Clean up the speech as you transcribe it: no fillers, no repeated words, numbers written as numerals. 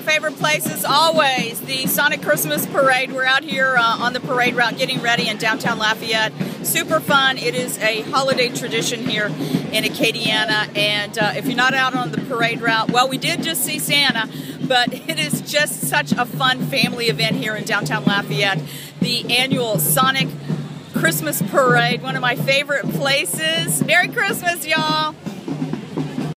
favorite places always, the Sonic Christmas Parade. We're out here on the parade route getting ready in downtown Lafayette. Super fun. It is a holiday tradition here in Acadiana, and if you're not out on the parade route, well, we did just see Santa, but it is just such a fun family event here in downtown Lafayette. The annual Sonic Christmas Parade, one of my favorite places. Merry Christmas, y'all!